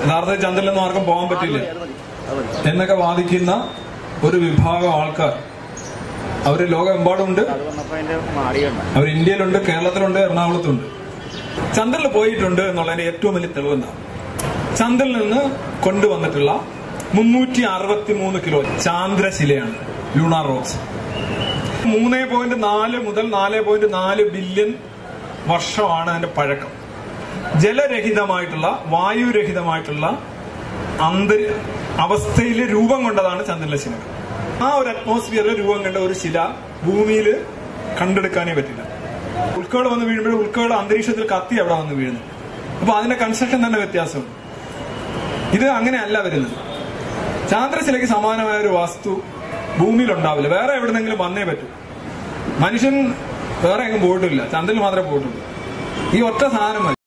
യഥാർത്ഥത്തിൽ ചന്ദ്രനിലൊന്നും ആർക്കും പോകാൻ പറ്റില്ല എന്നൊക്കെ വാദിക്കുന്ന ഒരു വിഭാഗം ആൾക്കാർ അവര് ലോകമെമ്പാടുമുണ്ട്. അവർ ഇന്ത്യയിലുണ്ട്, കേരളത്തിലുണ്ട്, എറണാകുളത്തുണ്ട്. ചന്ദ്രനിൽ പോയിട്ടുണ്ട് എന്നുള്ളതിന്റെ ഏറ്റവും വലിയ തെളിവെന്താണ്? ചന്ദ്രനിൽ നിന്ന് കൊണ്ടുവന്നിട്ടുള്ള 363 കിലോ ചാന്ദ്രശിലയാണ്, ലൂണാർ റോക്സ്. 3.4 മുതൽ 4.4 ബില്യൺ വർഷമാണ് അതിന്റെ പഴക്കം. ജലരഹിതമായിട്ടുള്ള, വായുരഹിതമായിട്ടുള്ള അവസ്ഥയിൽ രൂപം കൊണ്ടതാണ് ചന്ദ്രനിലെ ശില. ആ ഒരു അറ്റ്മോസ്ഫിയറിൽ രൂപം കണ്ട ഒരു ശില ഭൂമിയിൽ കണ്ടെടുക്കാനേ പറ്റില്ല. ഉൽക്കകൾ വന്ന് വീഴുമ്പോൾ ഉൽക്കകൾ അന്തരീക്ഷത്തിൽ കത്തി അവിടെ വന്ന് വീഴുന്നു. അപ്പൊ അതിന്റെ കൺസ്ട്രക്ഷൻ തന്നെ വ്യത്യാസമുണ്ട്. ഇത് അങ്ങനെയല്ല വരുന്നത്. ചാന്ദ്രശിലയ്ക്ക് സമാനമായ ഒരു വസ്തു ഭൂമിയിൽ ഉണ്ടാവില്ല. വേറെ എവിടെന്നെങ്കിലും വന്നേ പറ്റൂ. മനുഷ്യൻ വേറെ എങ്ങും പോയിട്ടില്ല, ചന്ദ്രനിൽ മാത്രമേ പോയിട്ടുള്ളൂ. ഈ ഒറ്റ സാധനം മതി.